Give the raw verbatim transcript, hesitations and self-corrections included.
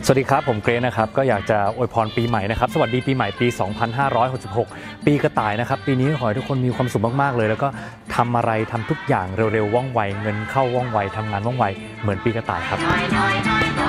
สวัสดีครับผมเกรซนะครับก็อยากจะอวยพรปีใหม่นะครับสวัสดีปีใหม่ปีสองพันห้าร้อยหกสิบหกปีกระต่ายนะครับปีนี้ขอให้ทุกคนมีความสุขมากๆเลยแล้วก็ทำอะไรทำทุกอย่างเร็วๆว่องไวเงินเข้าว่องไวทำงานว่องไวเหมือนปีกระต่ายครับ